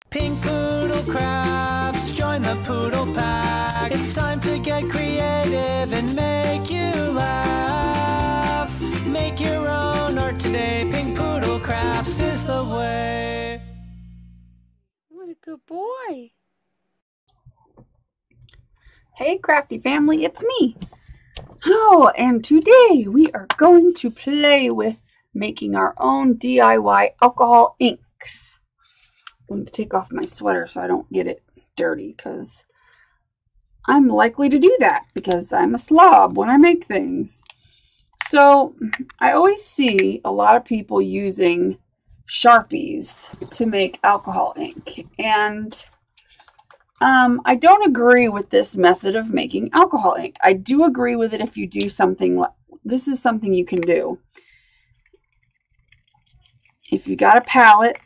Pink Poodle Crafts, join the Poodle Pack. It's time to get creative and make you laugh. Make your own art today. Pink Poodle Crafts is the way. What a good boy. Hey crafty family, it's me. Oh, and today we are going to play with making our own DIY alcohol inks. I'm going to take off my sweater so I don't get it dirty, because I'm likely to do that because I'm a slob when I make things. So I always see a lot of people using Sharpies to make alcohol ink, and I don't agree with this method of making alcohol ink. I do agree with it if you do something like this. Is something you can do. If you got a palette,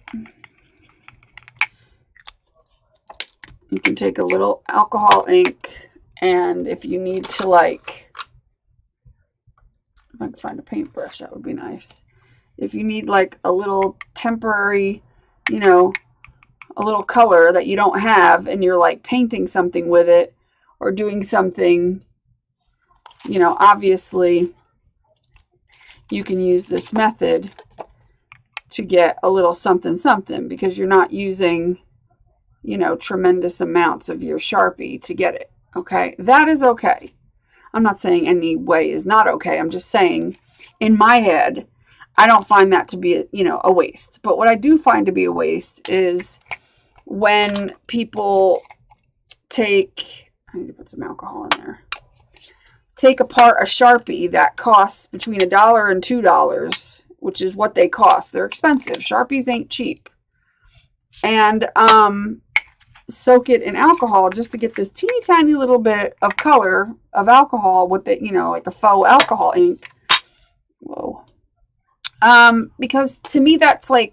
you can take a little alcohol ink, and if you need to, like, if I can find a paintbrush, that would be nice. If you need like a little temporary, you know, a little color that you don't have, and you're like painting something with it or doing something, you know, obviously you can use this method to get a little something something, because you're not using, you know, tremendous amounts of your Sharpie to get it. Okay, that is okay. I'm not saying any way is not okay. I'm just saying, in my head, I don't find that to be, you know, a waste. But what I do find to be a waste is when people take, I need to put some alcohol in there, take apart a Sharpie that costs between $1 and $2, which is what they cost. They're expensive. Sharpies ain't cheap. And soak it in alcohol just to get this teeny tiny little bit of color of alcohol with it, you know, like a faux alcohol ink. Whoa. Because to me that's like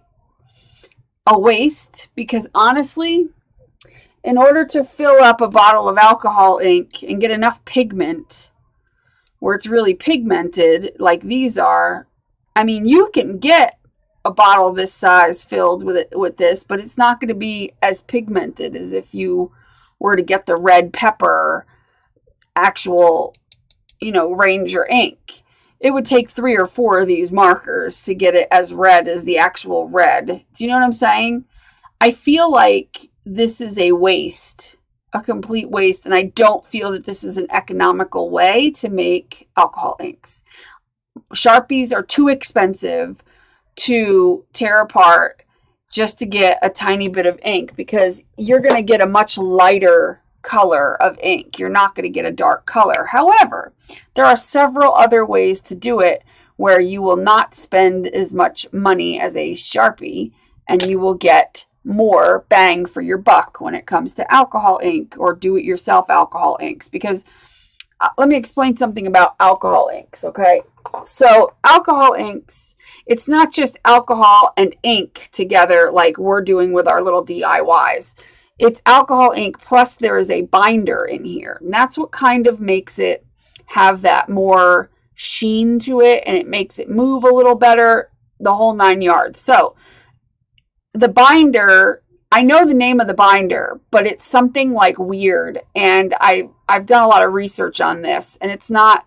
a waste, because honestly, in order to fill up a bottle of alcohol ink and get enough pigment where it's really pigmented like these are, I mean, you can get a bottle this size filled with this, but it's not going to be as pigmented as if you were to get the red pepper actual, you know, Ranger ink. It would take 3 or 4 of these markers to get it as red as the actual red. Do you know what I'm saying? I feel like this is a waste, a complete waste, and I don't feel that this is an economical way to make alcohol inks. Sharpies are too expensive to tear apart just to get a tiny bit of ink, because you're going to get a much lighter color of ink. You're not going to get a dark color. However, there are several other ways to do it where you will not spend as much money as a Sharpie, and you will get more bang for your buck when it comes to alcohol ink or do-it-yourself alcohol inks. Because let me explain something about alcohol inks, okay? So alcohol inks, it's not just alcohol and ink together like we're doing with our little DIYs. It's alcohol ink plus there is a binder in here. And that's what kind of makes it have that more sheen to it, and it makes it move a little better, the whole 9 yards. So the binder, I know the name of the binder, but it's something like weird. And I've done a lot of research on this, and it's not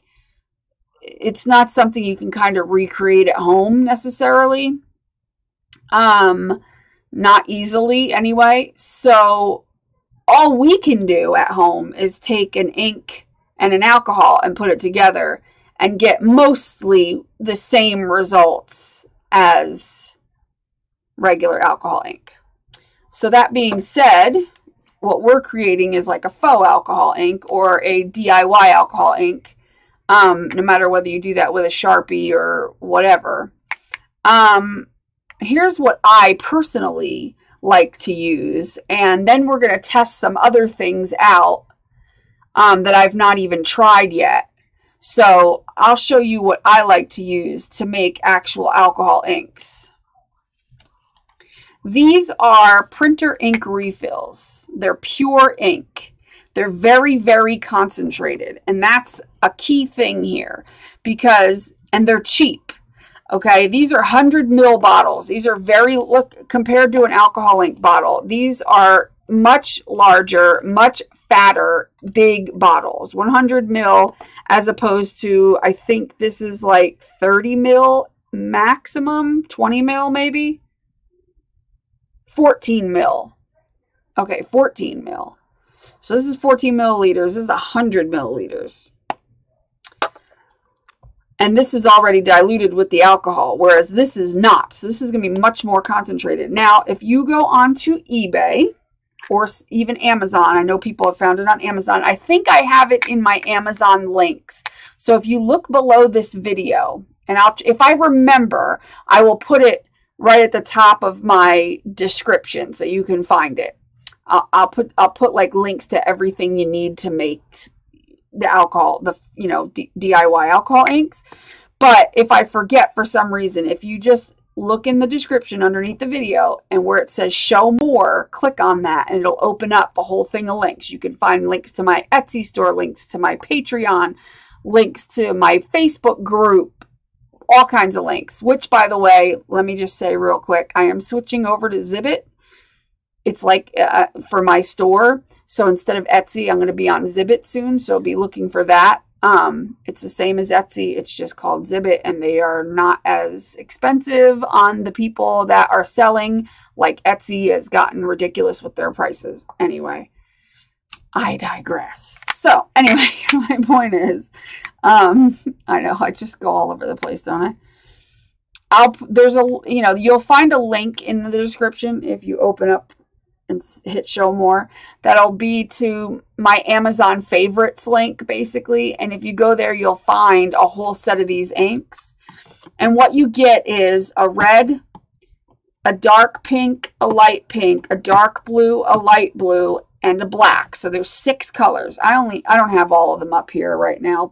something you can kind of recreate at home necessarily. Not easily anyway. So all we can do at home is take an ink and an alcohol and put it together and get mostly the same results as regular alcohol ink. So that being said, what we're creating is like a faux alcohol ink or a DIY alcohol ink. No matter whether you do that with a Sharpie or whatever. Here's what I personally like to use, and then we're going to test some other things out that I've not even tried yet. So I'll show you what I like to use to make actual alcohol inks. These are printer ink refills. They're pure ink. They're very, very concentrated, and that's a key thing here, because, and they're cheap. Okay, these are 100 ml bottles. These are very, look, compared to an alcohol ink bottle, these are much larger, much fatter, big bottles. 100 ml as opposed to, I think this is like 30 ml maximum, 20 ml maybe, 14 ml. Okay, 14 ml. So this is 14 milliliters. This is 100 milliliters. And this is already diluted with the alcohol, whereas this is not. So this is going to be much more concentrated. Now, if you go onto eBay or even Amazon, I know people have found it on Amazon. I think I have it in my Amazon links. So if you look below this video, and if I remember, I will put it right at the top of my description so you can find it. I'll put like links to everything you need to make the alcohol, the DIY alcohol inks. But if I forget for some reason, if you just look in the description underneath the video and where it says show more, click on that and it'll open up a whole thing of links. You can find links to my Etsy store, links to my Patreon, links to my Facebook group, all kinds of links. Which, by the way, let me just say real quick, I am switching over to Zibbit. It's like for my store. So instead of Etsy, I'm going to be on Zibbit soon. So be looking for that. It's the same as Etsy. It's just called Zibbit, and they are not as expensive on the people that are selling. Like Etsy has gotten ridiculous with their prices. Anyway, I digress. So anyway, my point is, I know I just go all over the place, don't I? There's a, you'll find a link in the description if you open up and hit show more. That'll be to my Amazon favorites link, basically. And if you go there, you'll find a whole set of these inks. And what you get is a red, a dark pink, a light pink, a dark blue, a light blue, and a black. So there's 6 colors. I don't have all of them up here right now.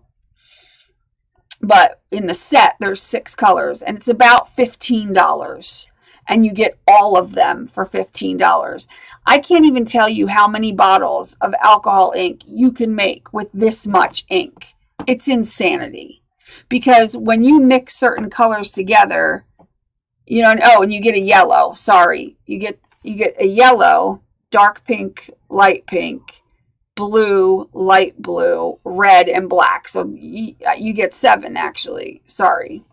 But in the set, there's 6 colors. And it's about $15. And you get all of them for $15. I can't even tell you how many bottles of alcohol ink you can make with this much ink. It's insanity. Because when you mix certain colors together, and you get a yellow, sorry. You get a yellow, dark pink, light pink, blue, light blue, red, and black. So you get 7 actually. Sorry.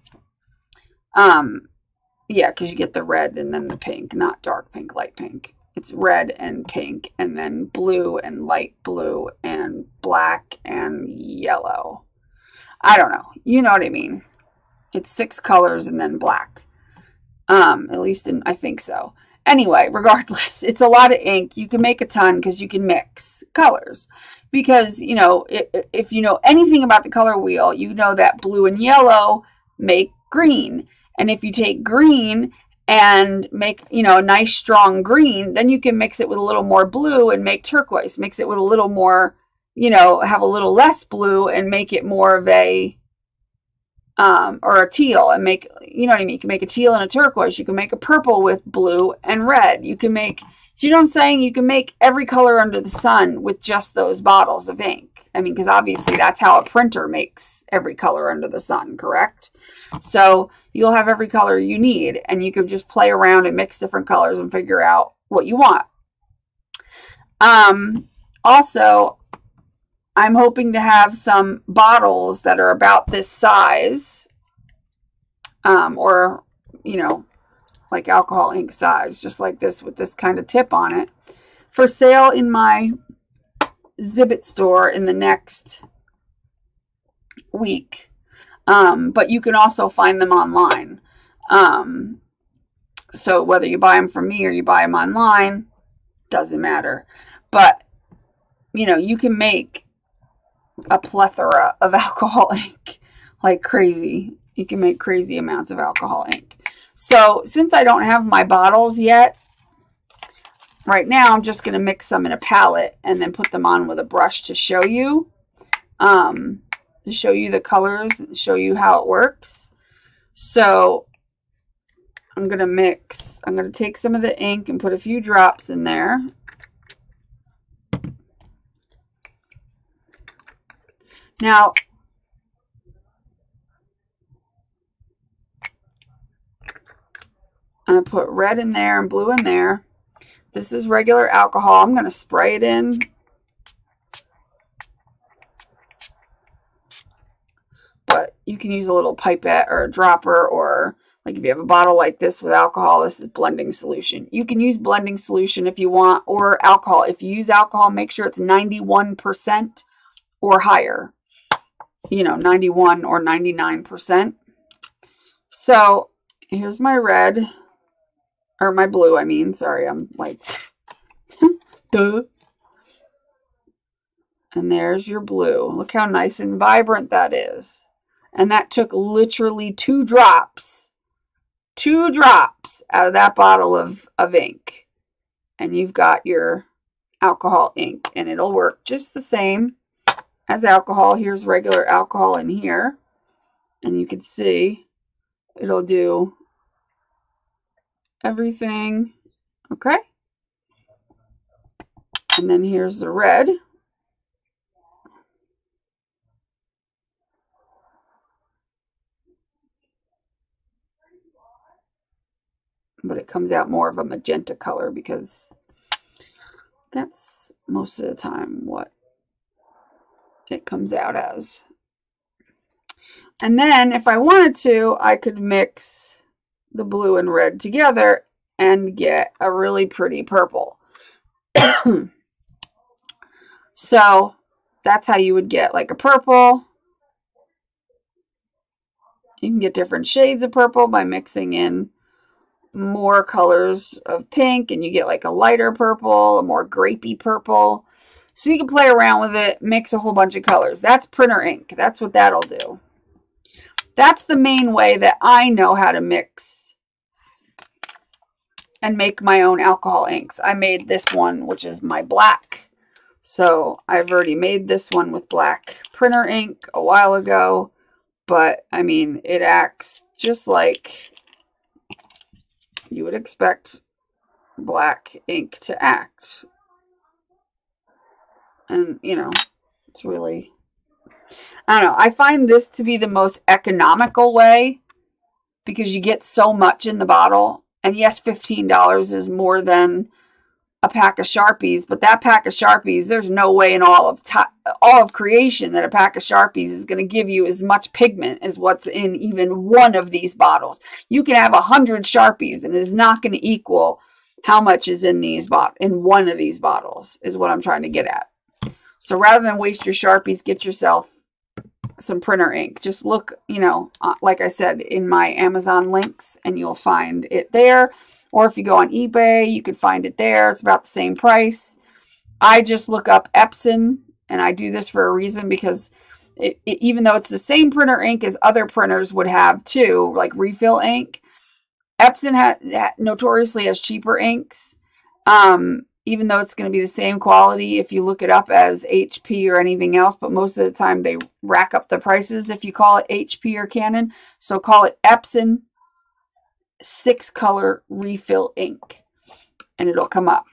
Yeah, because you get the red and then the pink, not dark pink, light pink. It's red and pink, and then blue and light blue and black and yellow. I don't know. You know what I mean. It's 6 colors and then black. At least I think so. Anyway, regardless, it's a lot of ink. You can make a ton because you can mix colors. Because, if you know anything about the color wheel, you know that blue and yellow make green. And if you take green and make, a nice strong green, then you can mix it with a little more blue and make turquoise. Mix it with a little more, have a little less blue and make it more of a, or a teal and make, you know what I mean? You can make a teal and a turquoise. You can make a purple with blue and red. You can make, do you know what I'm saying? You can make every color under the sun with just those bottles of ink. I mean, because obviously that's how a printer makes every color under the sun, correct? So you'll have every color you need, and you can just play around and mix different colors and figure out what you want. Also, I'm hoping to have some bottles that are about this size, or, like alcohol ink size, just like this with this kind of tip on it, for sale in my Zibbit store in the next week. But you can also find them online. So whether you buy them from me or you buy them online, doesn't matter. But, you can make a plethora of alcohol ink like crazy. You can make crazy amounts of alcohol ink. So since I don't have my bottles yet, right now I'm just going to mix some in a palette and then put them on with a brush to show you. To show you the colors, show you how it works. So I'm going to take some of the ink and put a few drops in there. Now, I put red in there and blue in there. This is regular alcohol. I'm going to spray it in. But you can use a little pipette or a dropper, or like if you have a bottle like this with alcohol, this is blending solution. You can use blending solution if you want, or alcohol. If you use alcohol, make sure it's 91% or higher. You know, 91 or 99%. So here's my red, or my blue, I mean. Sorry, I'm like, duh. And there's your blue. Look how nice and vibrant that is. And that took literally 2 drops out of that bottle of ink. And you've got your alcohol ink. And it'll work just the same as alcohol. Here's regular alcohol in here. And you can see it'll do everything. Okay. And then here's the red. But it comes out more of a magenta color because that's most of the time what it comes out as. And then if I wanted to, I could mix the blue and red together and get a really pretty purple. So that's how you would get like a purple. You can get different shades of purple by mixing in more colors of pink, and you get like a lighter purple, a more grapey purple. So you can play around with it, mix a whole bunch of colors. That's printer ink. That's what that'll do. That's the main way that I know how to mix and make my own alcohol inks. I made this one, which is my black. So I've already made this one with black printer ink a while ago. But, I mean, it acts just like you would expect black ink to act. And, you know, it's really, I don't know. I find this to be the most economical way because you get so much in the bottle. And yes, $15 is more than a pack of Sharpies, but that pack of Sharpies, there's no way in all of creation that a pack of Sharpies is going to give you as much pigment as what's in even one of these bottles. You can have 100 Sharpies and it is not going to equal how much is in one of these bottles, is what I'm trying to get at. So rather than waste your Sharpies, get yourself some printer ink. Just look, you know, like I said, in my Amazon links and you'll find it there. Or if you go on eBay, you could find it there. It's about the same price. I just look up Epson, and I do this for a reason because even though it's the same printer ink as other printers would have too, like refill ink, Epson notoriously has cheaper inks. Even though it's going to be the same quality if you look it up as HP or anything else, but most of the time they rack up the prices if you call it HP or Canon. So call it Epson 6-color refill ink and it'll come up.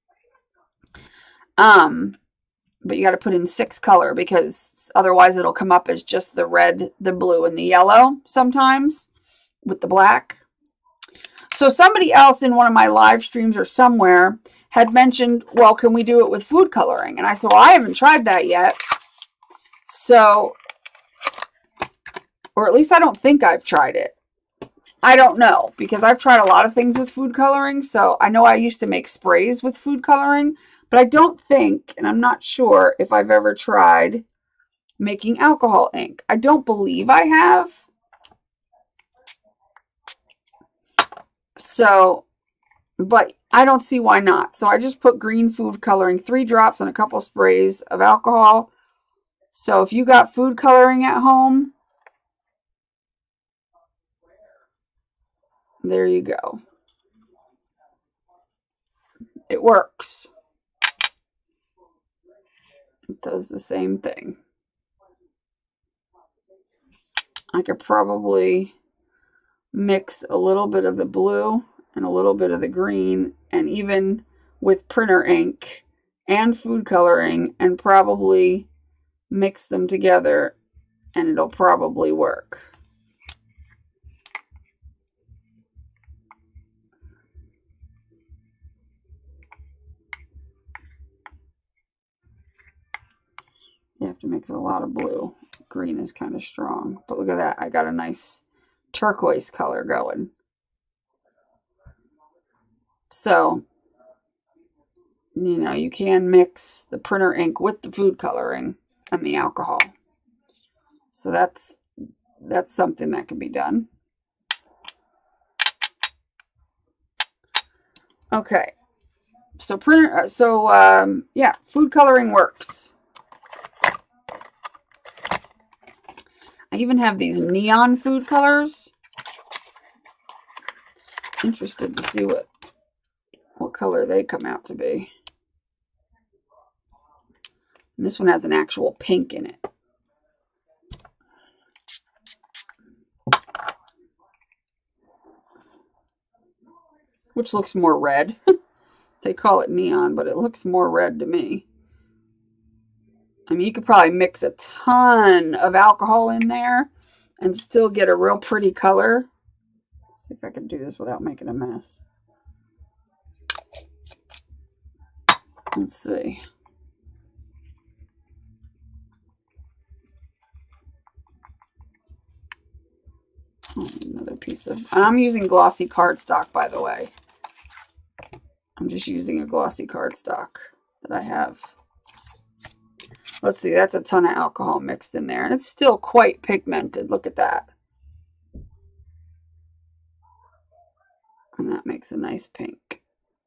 But you got to put in 6-color because otherwise it'll come up as just the red, the blue, and the yellow sometimes with the black. So somebody else in one of my live streams or somewhere had mentioned, well, can we do it with food coloring? And I said, well, I haven't tried that yet. So, or at least I don't think I've tried it. I don't know, because I've tried a lot of things with food coloring. So I know I used to make sprays with food coloring, but I don't think, and I'm not sure if I've ever tried making alcohol ink. I don't believe I have. So, but I don't see why not. So I just put green food coloring, 3 drops and a couple sprays of alcohol. So if you got food coloring at home, there you go. It works. It does the same thing. I could probably mix a little bit of the blue and a little bit of the green, and even with printer ink and food coloring, and probably mix them together, and it'll probably work. to mix a lot of blue. Green is kind of strong, but look at that. I got a nice turquoise color going. So, you know, you can mix the printer ink with the food coloring and the alcohol. So that's something that can be done. Okay. So yeah, food coloring works. I even have these neon food colors. Interested to see what color they come out to be. And this one has an actual pink in it. Which looks more red. They call it neon, but it looks more red to me. I mean, you could probably mix a ton of alcohol in there and still get a real pretty color. Let's see if I can do this without making a mess. Let's see. Oh, another piece of... And I'm using glossy cardstock, by the way. I'm just using a glossy cardstock that I have. Let's see, that's a ton of alcohol mixed in there. And it's still quite pigmented. Look at that. And that makes a nice pink.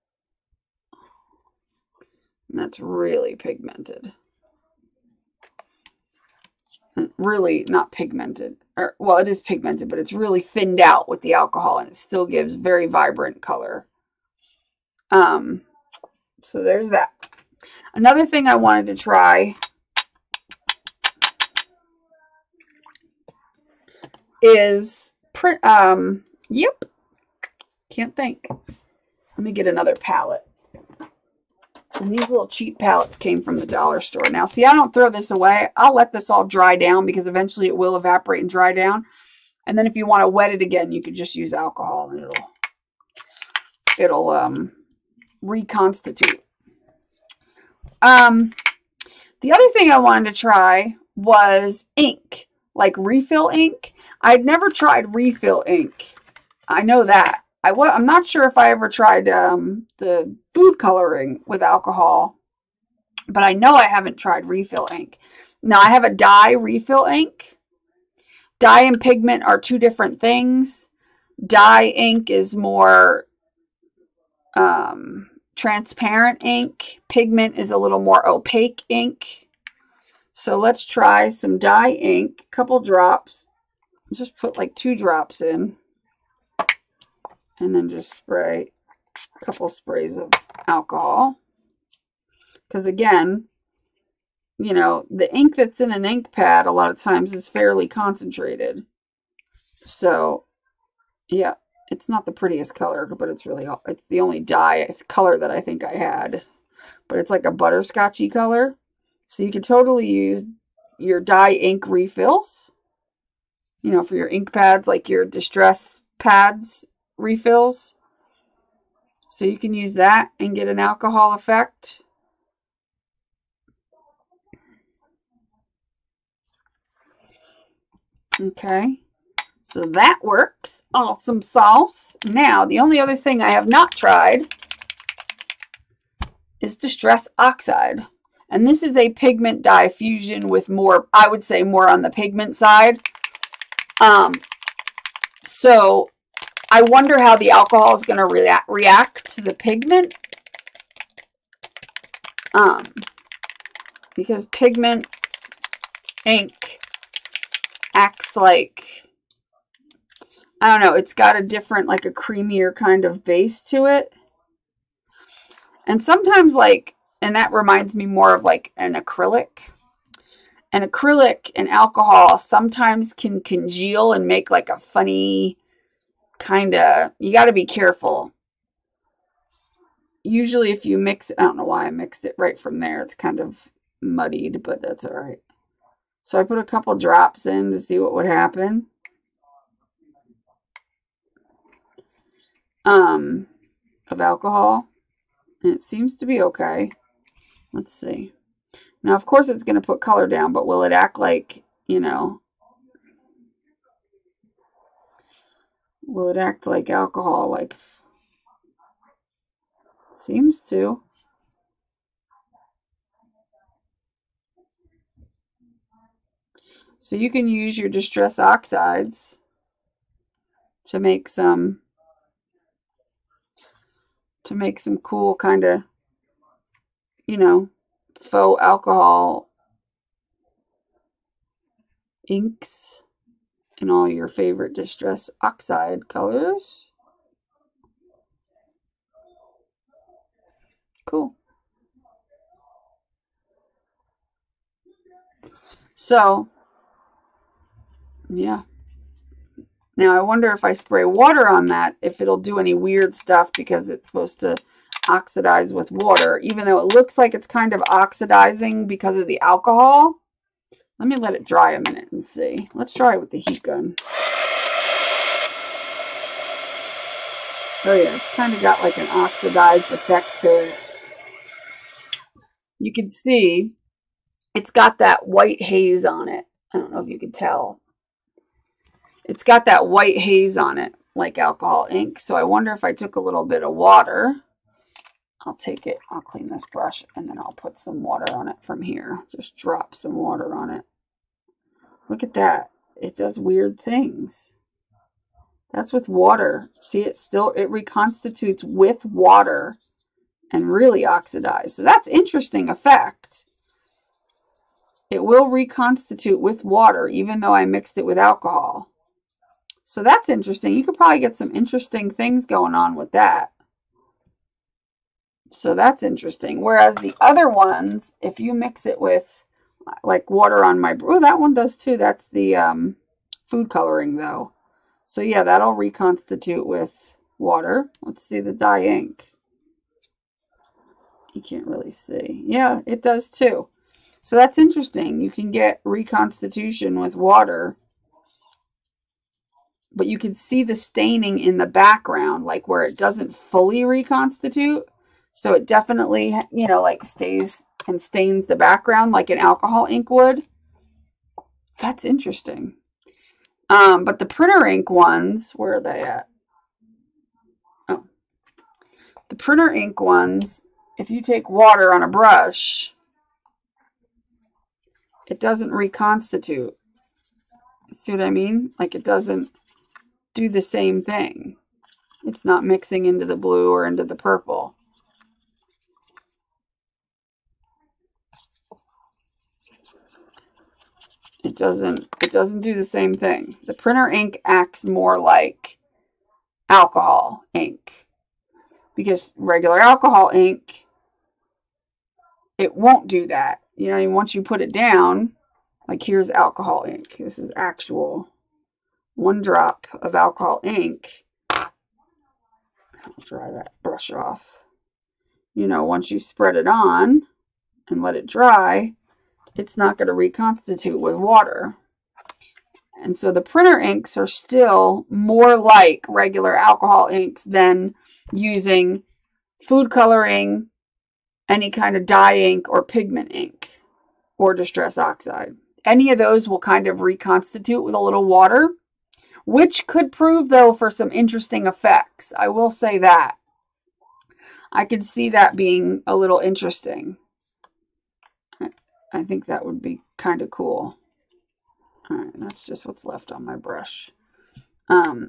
And that's really pigmented. Really not pigmented. Or, well, it is pigmented, but it's really thinned out with the alcohol. And it still gives very vibrant color. So there's that. Another thing I wanted to try is print, yep. Can't think. Let me get another palette. And these little cheap palettes came from the dollar store. Now, see, I don't throw this away. I'll let this all dry down because eventually it will evaporate and dry down. And then if you want to wet it again, you could just use alcohol and it'll reconstitute. The other thing I wanted to try was ink, like refill ink. I'd never tried refill ink. I know that. I'm not sure if I ever tried the food coloring with alcohol, but I know I haven't tried refill ink. Now, I have a dye refill ink. Dye and pigment are two different things. Dye ink is more transparent ink. Pigment is a little more opaque ink. So let's try some dye ink, a couple drops. Just put like 2 drops in. And then just spray a couple sprays of alcohol. Because again, you know, the ink that's in an ink pad a lot of times is fairly concentrated. So, yeah, it's not the prettiest color, but it's the only dye color that I think I had. But it's like a butterscotchy color. So you could totally use your dye ink refills. You know, for your ink pads, like your distress pads refills. So you can use that and get an alcohol effect. Okay. So that works. Awesome sauce. Now, the only other thing I have not tried is Distress Oxide. And this is a pigment dye fusion with more, I would say more on the pigment side. So I wonder how the alcohol is going to react to the pigment. Because pigment ink acts like, I don't know, it's got a different, like a creamier kind of base to it. And sometimes like, and that reminds me more of like an acrylic. An acrylic and alcohol sometimes can congeal and make like a funny kind of, you got to be careful. Usually if you mix, I don't know why I mixed it right from there. It's kind of muddied, but that's all right. So I put a couple drops in to see what would happen. Of alcohol. And it seems to be okay. Let's see. Now, of course, it's going to put color down, but will it act like, you know, will it act like alcohol? Like, seems to. So you can use your distress oxides to make some cool kind of, you know, faux alcohol inks in all your favorite distress oxide colors. Cool. So, yeah. Now I wonder if I spray water on that, if it'll do any weird stuff because it's supposed to oxidize with water, even though it looks like it's kind of oxidizing because of the alcohol. Let me let it dry a minute and see. Let's try it with the heat gun. Oh yeah, it's kind of got like an oxidized effect to it. You can see it's got that white haze on it. I don't know if you can tell. It's got that white haze on it, like alcohol ink. So I wonder if I took a little bit of water. I'll take it, I'll clean this brush, and then I'll put some water on it from here. Just drop some water on it. Look at that. It does weird things. That's with water. See, it reconstitutes with water and really oxidize. So that's interesting effect. It will reconstitute with water, even though I mixed it with alcohol. So that's interesting. You could probably get some interesting things going on with that. So that's interesting. Whereas the other ones, if you mix it with like water on my, oh, that one does too. That's the food coloring though. So yeah, that'll reconstitute with water. Let's see the dye ink. You can't really see. Yeah, it does too. So that's interesting. You can get reconstitution with water, but you can see the staining in the background, like where it doesn't fully reconstitute. So it definitely, you know, like stays and stains the background like an alcohol ink would. That's interesting. But the printer ink ones, where are they at? Oh, the printer ink ones, if you take water on a brush, it doesn't reconstitute. See what I mean? Like it doesn't do the same thing. It's not mixing into the blue or into the purple. It doesn't do the same thing. The printer ink acts more like alcohol ink, because regular alcohol ink, it won't do that. You know, once you put it down, like here's alcohol ink. This is actual 1 drop of alcohol ink. I'll dry that brush off. You know, once you spread it on and let it dry, it's not going to reconstitute with water. And so the printer inks are still more like regular alcohol inks than using food coloring, any kind of dye ink or pigment ink or distress oxide. Any of those will kind of reconstitute with a little water, which could prove though for some interesting effects. I will say that. I could see that being a little interesting. I think that would be kind of cool. All right, that's just what's left on my brush. All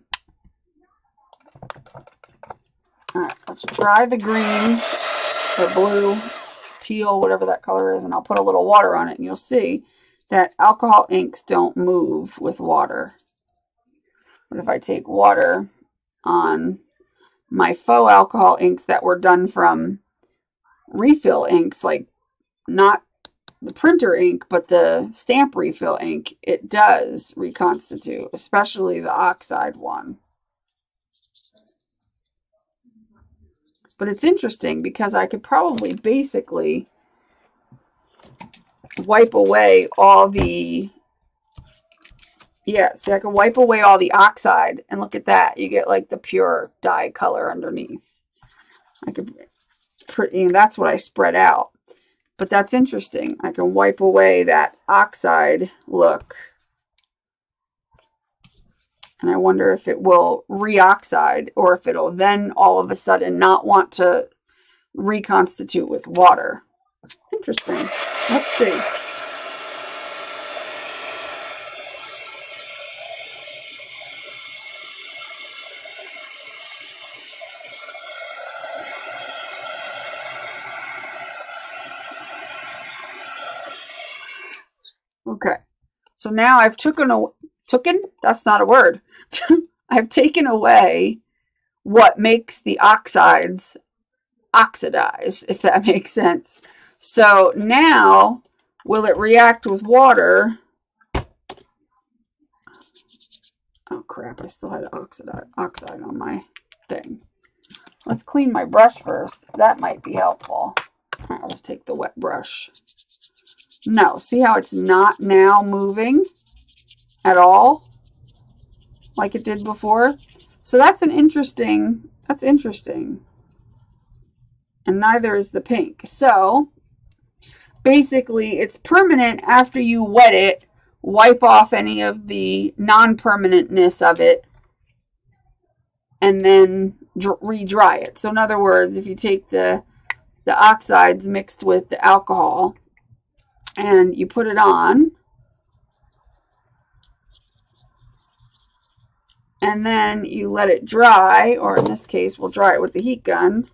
right, let's try the green or blue, teal, whatever that color is, and I'll put a little water on it, and you'll see that alcohol inks don't move with water. But if I take water on my faux alcohol inks that were done from refill inks, like not the printer ink, but the stamp refill ink, it does reconstitute, especially the Oxide one. But it's interesting because I could probably basically wipe away all the, yeah, see, I can wipe away all the Oxide, and look at that. You get like the pure dye color underneath. I could, and that's what I spread out. But that's interesting. I can wipe away that oxide look. And I wonder if it will reoxide or if it'll then all of a sudden not want to reconstitute with water. Interesting. Let's see. Okay, so now I've that's not a word. I've taken away what makes the oxides oxidize, if that makes sense. So now, will it react with water? Oh crap, I still had oxide on my thing. Let's clean my brush first. That might be helpful. I'll just take the wet brush. No, see how it's not now moving at all like it did before? So that's interesting. And neither is the pink. So basically it's permanent after you wet it, wipe off any of the non-permanentness of it, and then re-dry it. So in other words, if you take the oxides mixed with the alcohol and you put it on, and then you let it dry, or in this case, we'll dry it with the heat gun.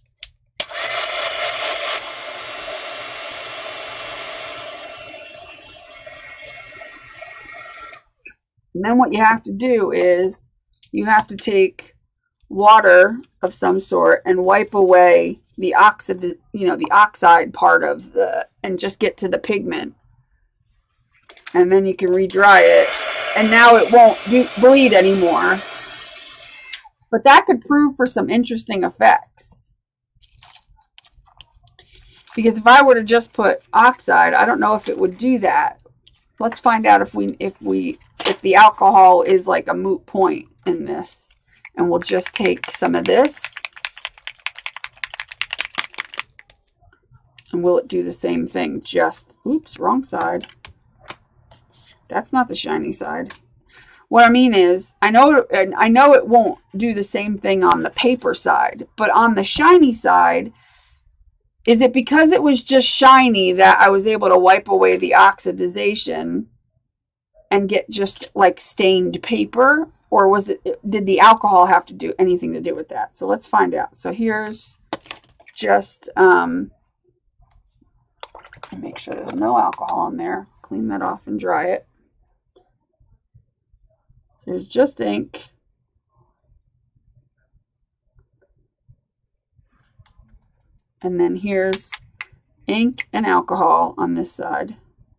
And then what you have to do is you have to take water of some sort and wipe away the oxide part of and just get to the pigment. And then you can re-dry it. And now it won't bleed anymore. But that could prove for some interesting effects. Because if I were to just put oxide, I don't know if it would do that. Let's find out if the alcohol is like a moot point in this. And we'll just take some of this. And will it do the same thing? Oops, wrong side. That's not the shiny side. What I mean is, I know it won't do the same thing on the paper side, but on the shiny side, is it because it was just shiny that I was able to wipe away the oxidization and get just like stained paper? Or did the alcohol have to do anything to do with that? So let's find out. So here's just, make sure there's no alcohol in there. Clean that off and dry it. There's just ink. And then here's ink and alcohol on this side.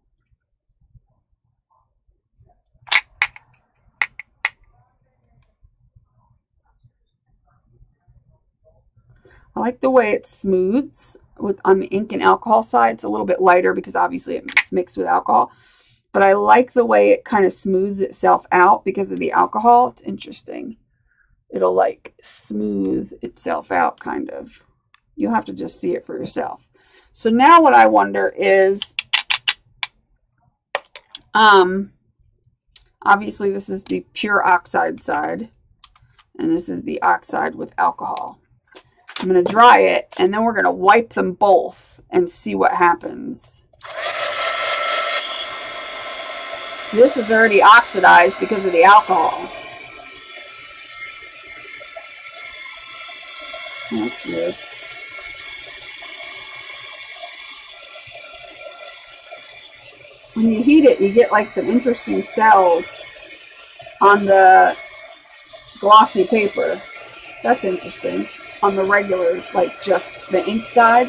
I like the way it smooths on the ink and alcohol side. It's a little bit lighter because obviously it's mixed with alcohol. But I like the way it kind of smooths itself out because of the alcohol. It's interesting. It'll like smooth itself out kind of. You'll have to just see it for yourself. So now what I wonder is, obviously this is the pure oxide side. And this is the oxide with alcohol. I'm going to dry it, and then we're going to wipe them both and see what happens. This is already oxidized because of the alcohol. That's weird. When you heat it, you get like some interesting cells on the glossy paper. That's interesting. On the regular, like just the ink side.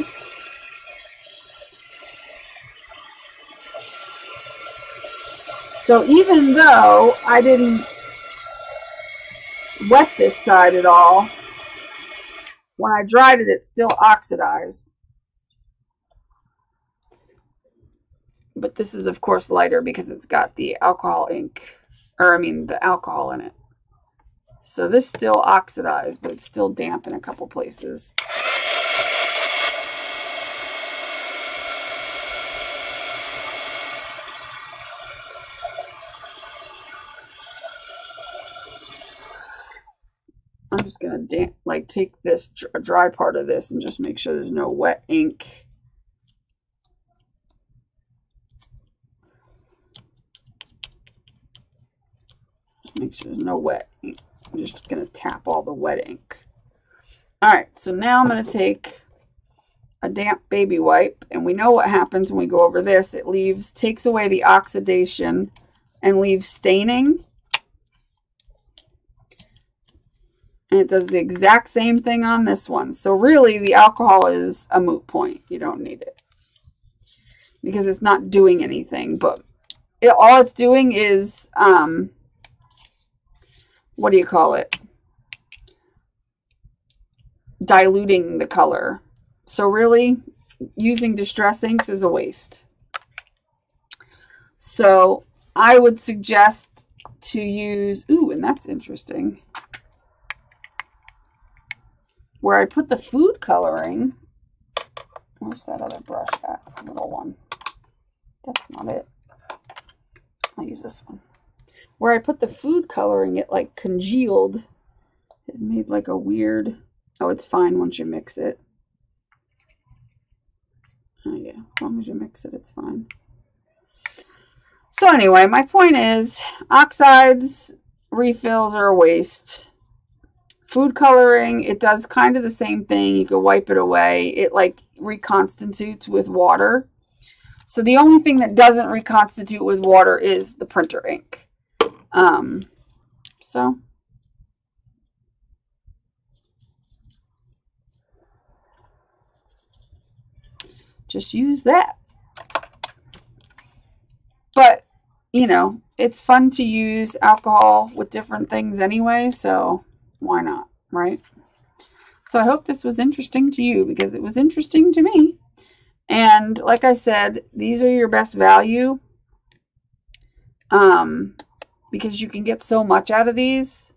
So even though I didn't wet this side at all, when I dried it, it's still oxidized. But this is, of course, lighter because it's got the alcohol ink, or I mean the alcohol in it. So this still oxidized, but it's still damp in a couple places. I'm just going to like take this dry part of this and just make sure there's no wet ink. Just make sure there's no wet ink. I'm just going to tap all the wet ink. All right, so now I'm going to take a damp baby wipe, and we know what happens when we go over this. It takes away the oxidation and leaves staining. And it does the exact same thing on this one. So really, the alcohol is a moot point. You don't need it because it's not doing anything. But all it's doing is, what do you call it? Diluting the color. So really, using distress inks is a waste. So I would suggest to use, ooh, and that's interesting. Where I put the food coloring, where's that other brush at? The little one. That's not it. I'll use this one. Where I put the food coloring, it like congealed. It made like a weird, oh, it's fine once you mix it. Oh yeah, as long as you mix it, it's fine. So anyway, my point is, oxides, refills are a waste. Food coloring, it does kind of the same thing. You can wipe it away. It like reconstitutes with water. So the only thing that doesn't reconstitute with water is the printer ink. So just use that. But, you know, it's fun to use alcohol with different things anyway, so why not, right? So I hope this was interesting to you because it was interesting to me. And like I said, these are your best value because you can get so much out of these.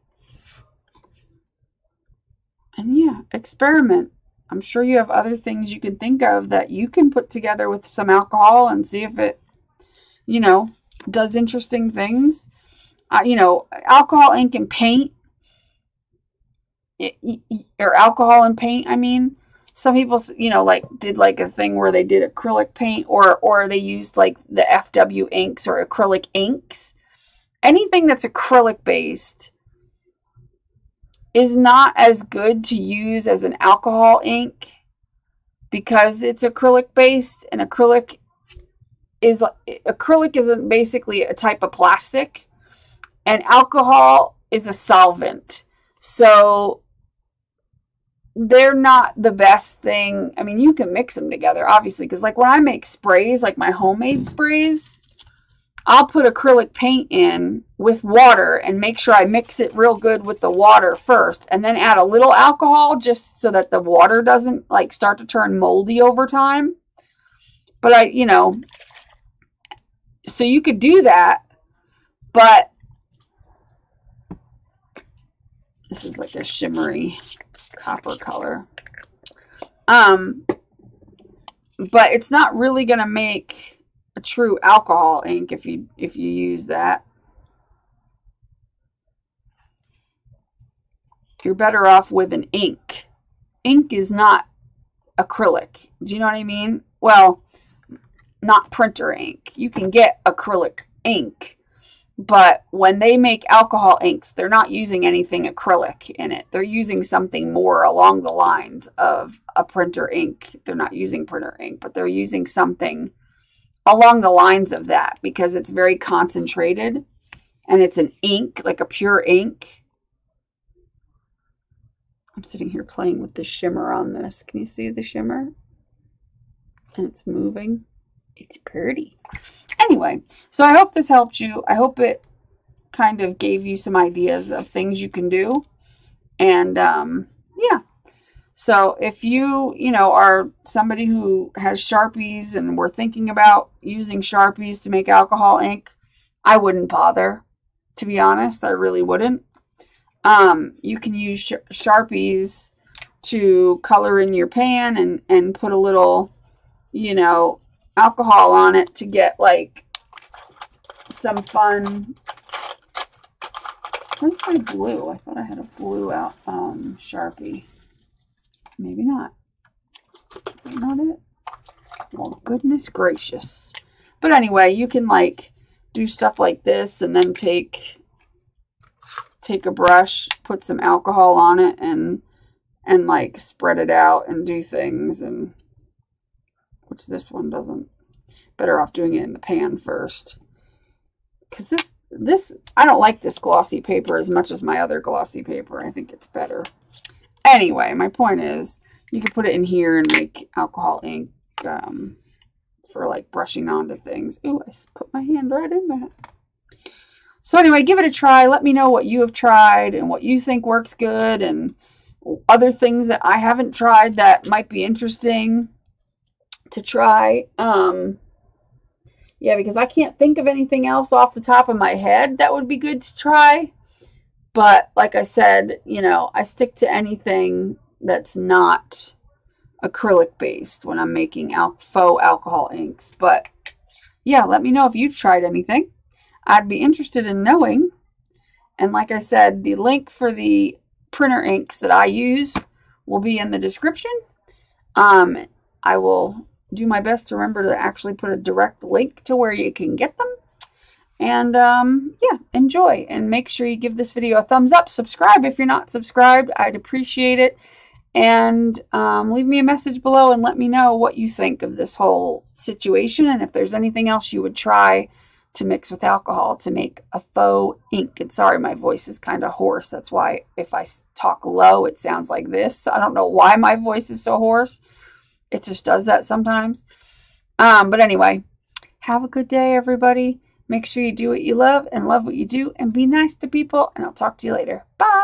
And yeah, experiment. I'm sure you have other things you can think of that you can put together with some alcohol and see if it, you know, does interesting things. You know, alcohol, ink, and paint. Or alcohol and paint, I mean. Some people, you know, like did like a thing where they did acrylic paint or they used like the FW inks or acrylic inks. Anything that's acrylic based is not as good to use as an alcohol ink because it's acrylic based, and acrylic isn't basically a type of plastic, and alcohol is a solvent. So they're not the best thing. I mean, you can mix them together, obviously, because like when I make sprays, like my homemade sprays, I'll put acrylic paint in with water and make sure I mix it real good with the water first, and then add a little alcohol just so that the water doesn't like start to turn moldy over time. But you know, so you could do that, but this is like a shimmery copper color. But it's not really going to make a true alcohol ink if you use that. You're better off with an ink. Ink is not acrylic. Do you know what I mean? Well, not printer ink. You can get acrylic ink. But when they make alcohol inks, they're not using anything acrylic in it. They're using something more along the lines of a printer ink. They're not using printer ink, but they're using something along the lines of that because it's very concentrated and it's an ink, like a pure ink. I'm sitting here playing with the shimmer on this. Can you see the shimmer? And it's moving. It's pretty. Anyway, so I hope this helped you. I hope it kind of gave you some ideas of things you can do. And yeah. So if you know, are somebody who has Sharpies and we're thinking about using Sharpies to make alcohol ink, I wouldn't bother. To be honest, I really wouldn't. You can use Sharpies to color in your pan and put a little, you know, alcohol on it to get like some fun Where's my blue? I thought I had a blue out Sharpie. Maybe not. Is that not it? Well, goodness gracious. But anyway, you can like do stuff like this and then take a brush, put some alcohol on it and like spread it out and do things, and which this one doesn't. Better off doing it in the pan first. Because this I don't like this glossy paper as much as my other glossy paper. I think it's better. Anyway, my point is you can put it in here and make alcohol ink for like brushing onto things. Ooh, I put my hand right in that. So anyway, give it a try. Let me know what you have tried and what you think works good and other things that I haven't tried that might be interesting to try. Yeah, because I can't think of anything else off the top of my head that would be good to try. But like I said, you know, I stick to anything that's not acrylic based when I'm making faux alcohol inks. But yeah, let me know if you've tried anything. I'd be interested in knowing. And like I said, the link for the printer inks that I use will be in the description. I will do my best to remember to actually put a direct link to where you can get them. And yeah, enjoy, and make sure you give this video a thumbs up. Subscribe if you're not subscribed. I'd appreciate it. And leave me a message below and let me know what you think of this whole situation, and if there's anything else you would try to mix with alcohol to make a faux ink. And sorry, my voice is kind of hoarse. That's why if I talk low, it sounds like this. I don't know why my voice is so hoarse. It just does that sometimes. But anyway, have a good day, everybody. Make sure you do what you love and love what you do and be nice to people. And I'll talk to you later. Bye.